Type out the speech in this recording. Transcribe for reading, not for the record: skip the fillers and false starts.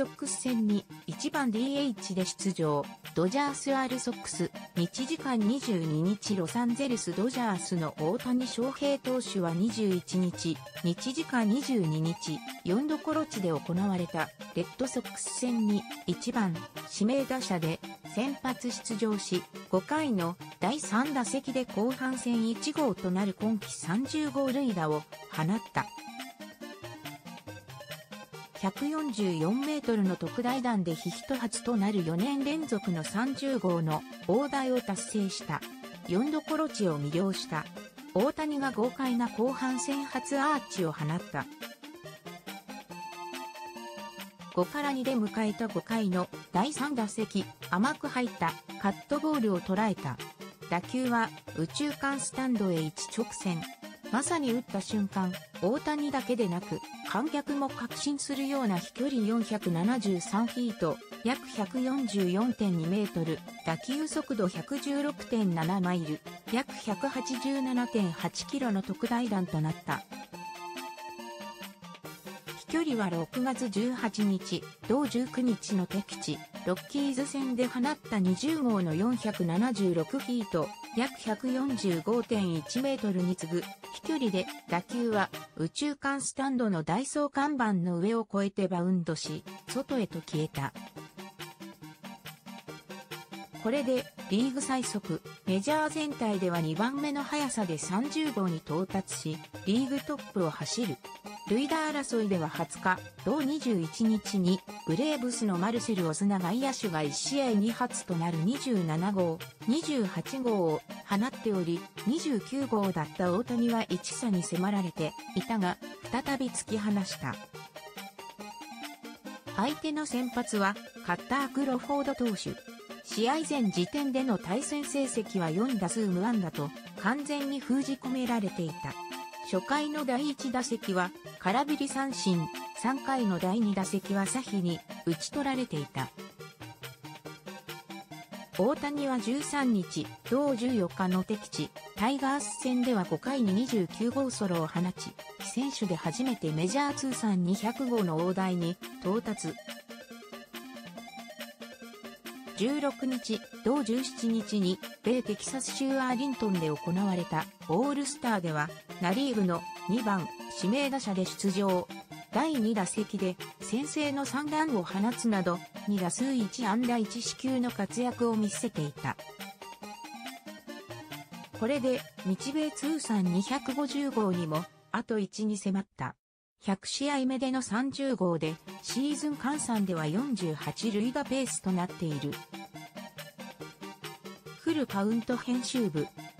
ソックス戦に1番 DH で出場。ドジャース・アールソックス、日時間22日ロサンゼルス・ドジャースの大谷翔平投手は21日、日時間22日、4度コロ地で行われたレッドソックス戦に1番指名打者で先発出場し、5回の第3打席で後半戦1号となる今季30号塁打を放った。144メートルの特大弾でヒット初となる4年連続の30号の大台を達成した。4度コロチを魅了した。大谷が豪快な後半戦初アーチを放った。5から2で迎えた5回の第3打席、甘く入ったカットボールを捉えた。打球は右中間スタンドへ一直線。まさに打った瞬間、大谷だけでなく、観客も確信するような飛距離473フィート、約 144.2 メートル、打球速度 116.7 マイル、約 187.8 キロの特大弾となった。飛距離は6月18日、同19日の敵地、ロッキーズ戦で放った20号の476フィート、約 145.1 メートルに次ぐ飛距離で打球は右中間スタンドのダイソー看板の上を越えてバウンドし、外へと消えた。これでリーグ最速、メジャー全体では2番目の速さで30号に到達し、リーグトップを走る。塁打争いでは20日、同21日に、ブレーブスのマルセル・オズナ外野手が1試合2発となる27号、28号を放っており、29号だった大谷は1差に迫られていたが、再び突き放した。相手の先発は、カッター・クロフォード投手。試合前時点での対戦成績は4打数無安打と、完全に封じ込められていた。初回の第1打席は空振り三振、3回の第2打席はサヒに打ち取られていた。大谷は13日、同14日の敵地、タイガース戦では5回に29号ソロを放ち、選手で初めてメジャー通算200号の大台に到達。16日、同17日に米テキサス州アーリントンで行われたオールスターではナリーグの2番指名打者で出場。第2打席で先制の3弾を放つなど2打数1安打1四球の活躍を見せていた。これで日米通算250号にもあと1に迫った。100試合目での30号でシーズン換算では48塁打ペースとなっている。フルカウント編集部